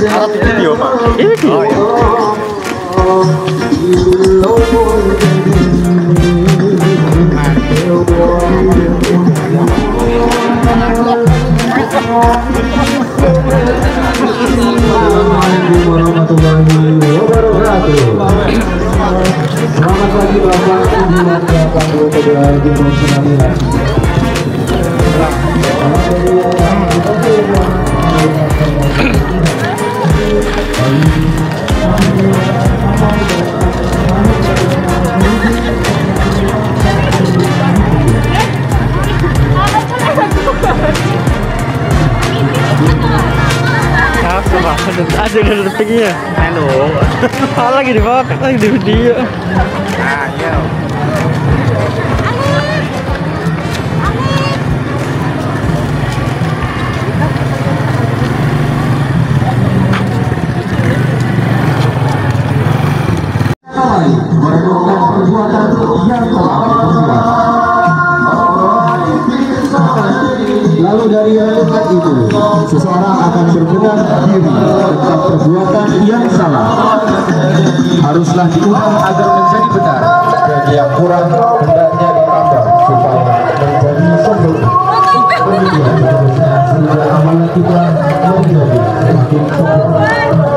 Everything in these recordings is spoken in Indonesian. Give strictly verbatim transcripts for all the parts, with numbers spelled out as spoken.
Alat video Pak. Ini video. Oh, iya. Assalamualaikum warahmatullahi wabarakatuh. Selamat pagi Bapak Ibu Bapak anggota di Sembilan. Ada ada detiknya. Halo. Lagi di bawah, lagi di video. Nah, iya. Merenungkan perbuatan yang telah diperbuat. Lalu dari renungan itu, seseorang akan berbenah diri tentang perbuatan yang salah. Haruslah diubah agar menjadi benar, dan yang kurang hendaknya ditambah supaya menjadi sempurna. Kemudian seterusnya sehingga amalan kita menjadi semakin sempurna.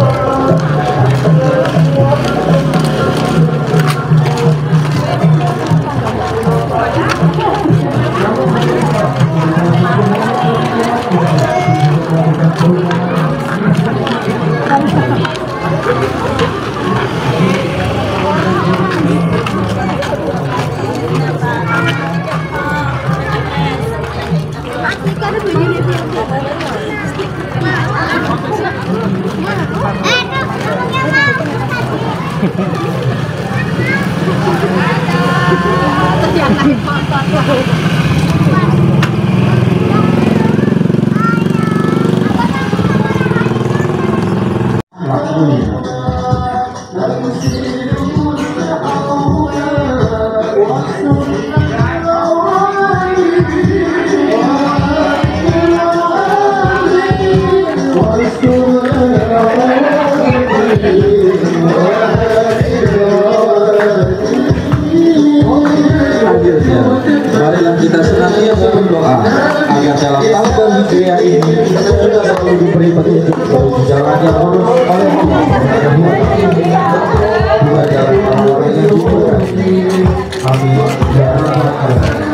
Marilah kita senantiasa berdoa agar dalam tahun hijriah ini kita selalu diberi petunjuk menuju jalan yang lurus oleh Allah. Dua jalan orang yang diberkati. Amin. Ya Rabbal Alamin.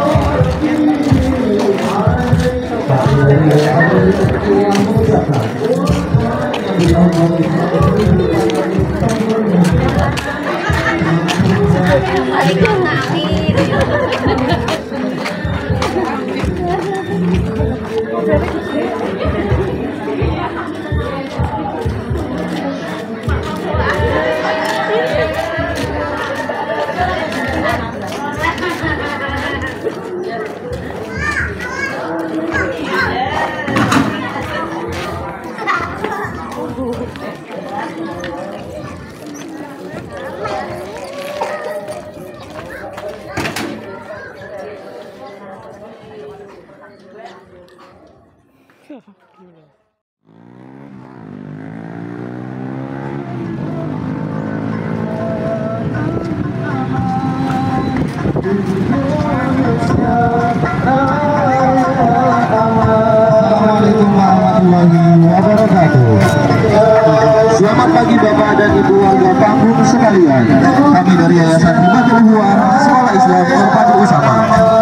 Assalamualaikum warahmatullahi wabarakatuh. Selamat pagi Bapak dan Ibu warga Panggung sekalian. Kami dari Yayasan Himatul Huwar Sekolah Islam Terpadu Usaha.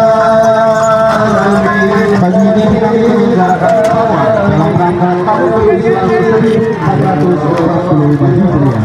Pagi ini kami menyelenggarakan pawai dalam rangka Tahun Islam empat ratus empat puluh lima Hijriah.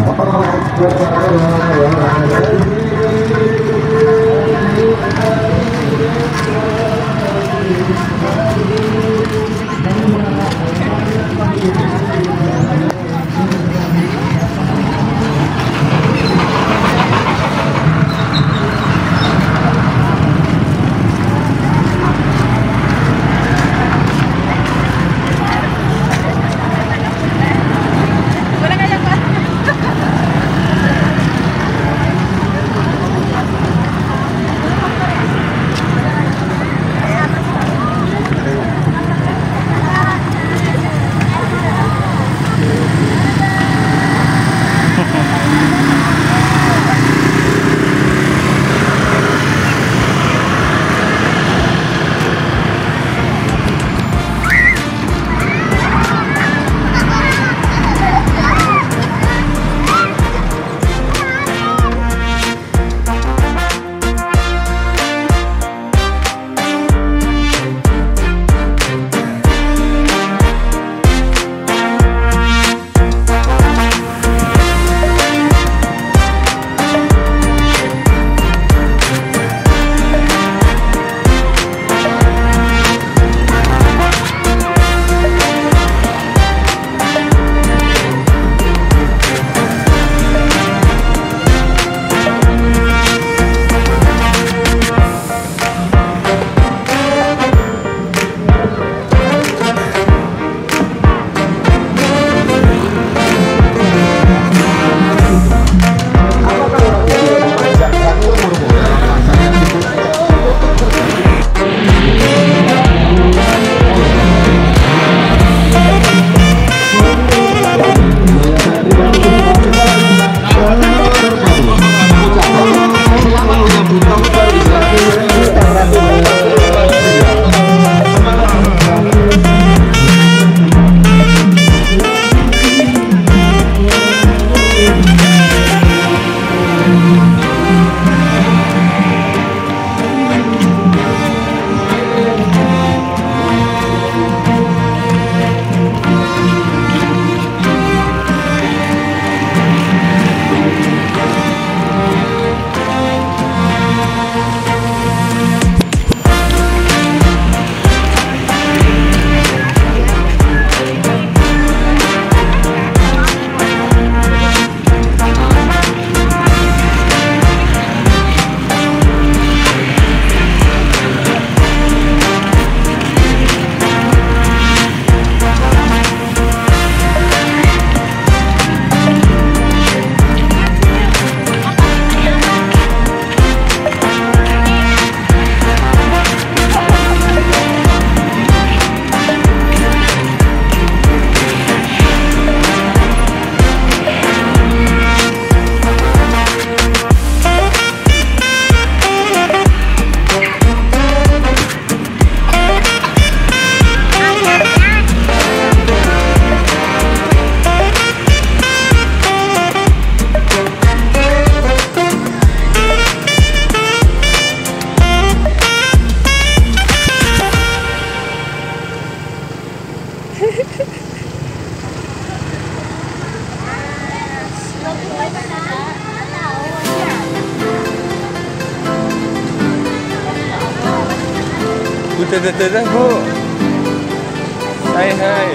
Udah, udah, udah, Bu. Hai, hai.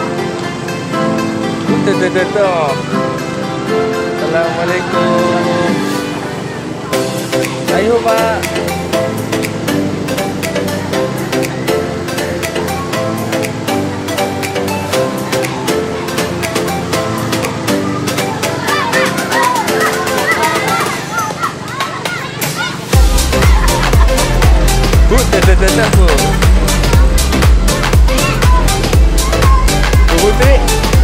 Udah, udah, udah, udah. Assalamualaikum. Ayo, Pak. Bu, dadah, dadah, Bu. Bu Putri.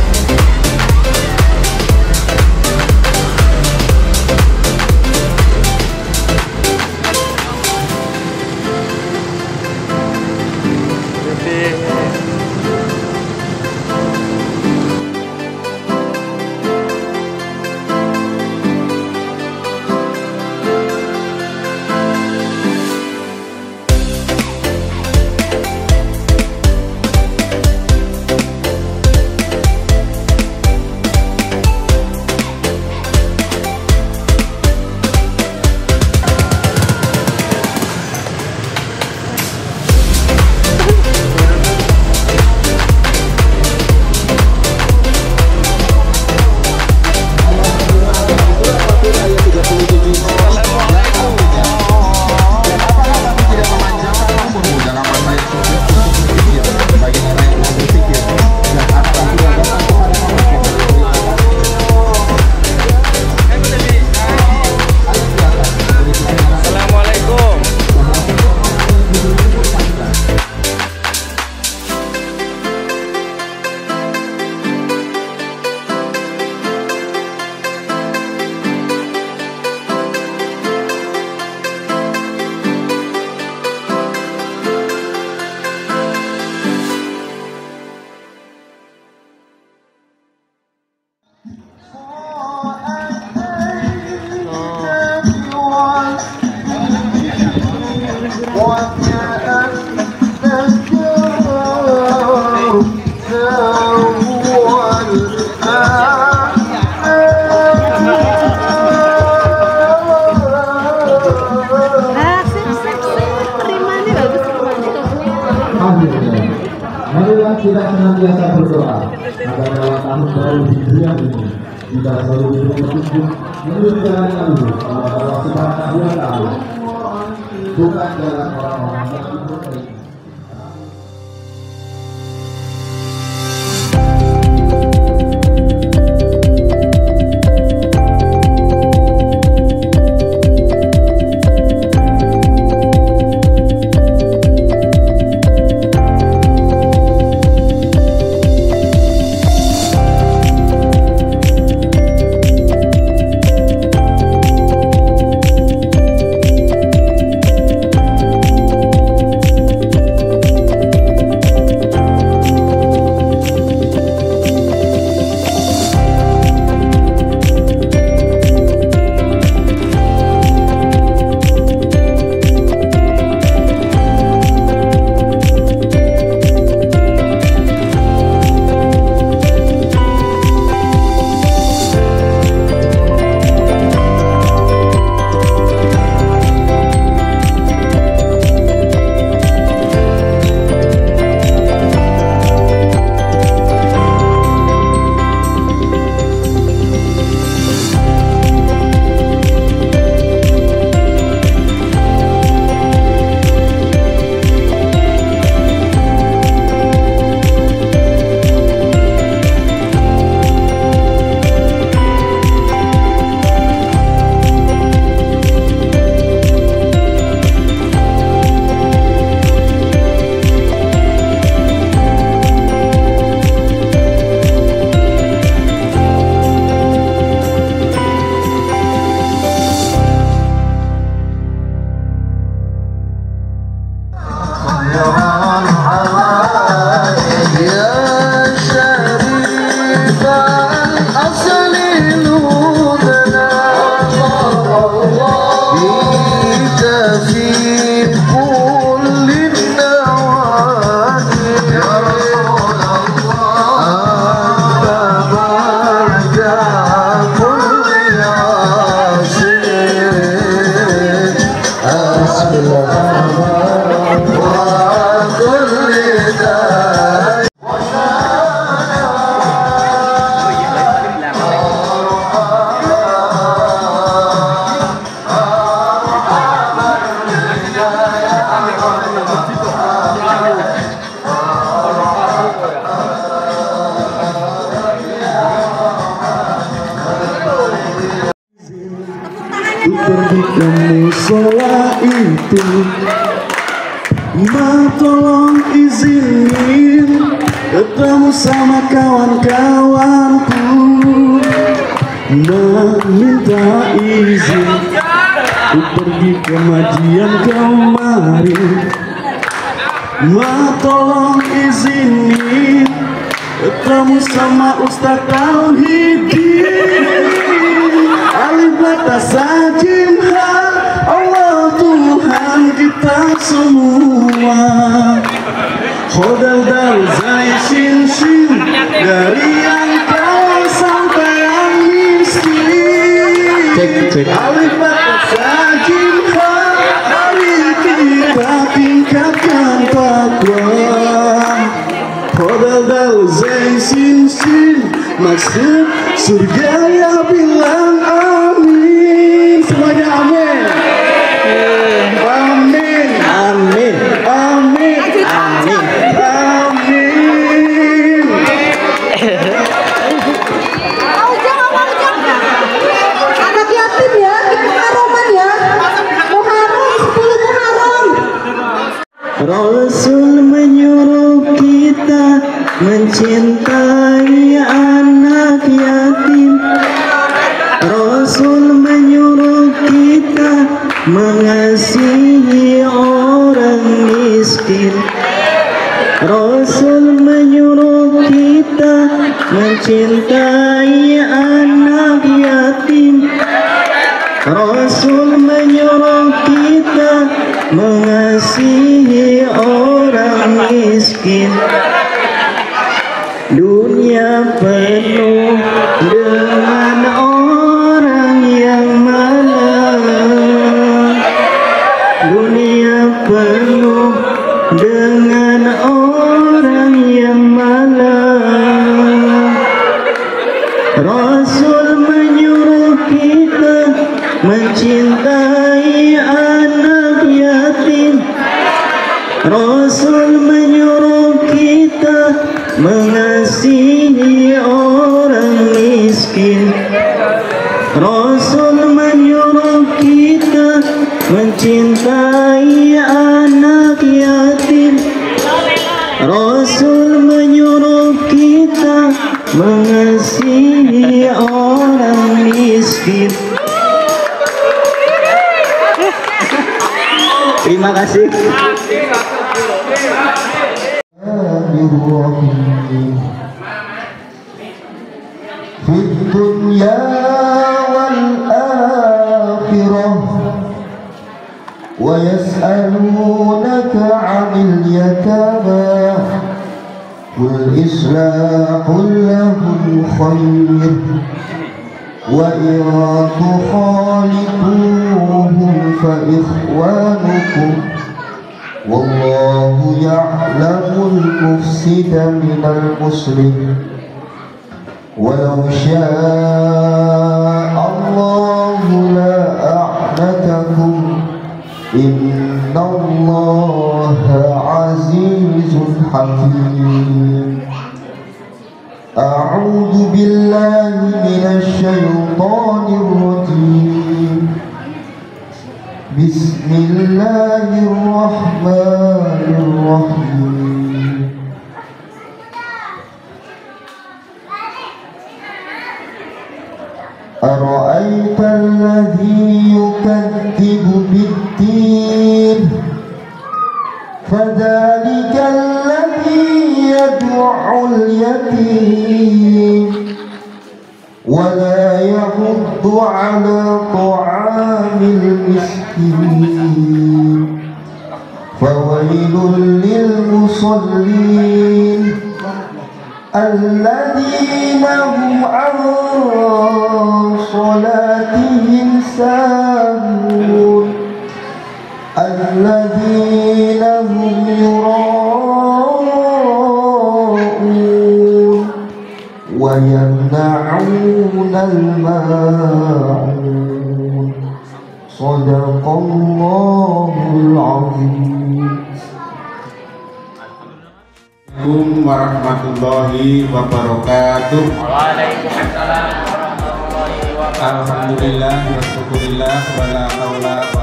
Marilah kita senantiasa berdoa agar dalam tahun baru Hijriah ini kita selalu diberi petunjuk menuju jalan yang lurus oleh Allah Subhanahu wa Ta'ala, bukan jalan orang-orang yang berdosa. Bismillahirrahmanirrahim. itu. Ma tolong izinin ketemu sama kawan-kawanku, meminta izin ku pergi ke kajian kemarin. Ma tolong izinin ketemu sama Ustaz Tauhidin, alif bata sajim ha, Allah Tuhan kita semua. Khodal dal zai shin shin, dari yang kaya sampai yang miskin. Cek, cek. Alif bata sajim ha, mari kita tingkatkan takwa. Khodal dal zai shin shin, maksud surga ya bilang amin. Semuanya amin. Amin. Amin. Amin. Amin. Amin. Ujang apa Ujang? Anak yatim ya, Muharraman ya. Muharram, sepuluh Muharram. Rasul menyuruh kita mencintai anak yatim. Rasul menyuruh kita mengasihi orang miskin. Rasul menyuruh kita mencintai anak yatim. Rasul menyuruh kita mengasihi orang miskin. Dunia penuh dengan orang yang malang. Dunia penuh dengan orang yang malang. Rasul menyuruh kita mencintai anak yatim. Rasul menyuruh kita mengasihi orang miskin. Rasul menyuruh kita mencintai anak yatim. Rasul menyuruh kita mengasihi orang miskin. Terima kasih. في الدنيا والآخرة ويسألونك عن اليتامى قل إصلاح لهم خير وإن تخالطوهم فإخوانكم والله يعلم المفسد من المصلح ولو شاء الله لأعنتكم إن الله عزيز حكيم. أعوذ بالله من الشيطان الرجيم. بسم الله الرحمن الرحيم. أرأيت الذي يكذب بالدين فذلك الذي يدع اليتيم ولا يحض على طعام المسكين فويل للمصلين الذين هم عن صلاتهم ساهون الذين هم يراءون ويمنعون الماعون. صدق الله العظيم. Assalamualaikum warahmatullahi wabarakatuh. Waalaikumsalam warahmatullahi wabarakatuh. Alhamdulillah, wassyukurillah, wala haula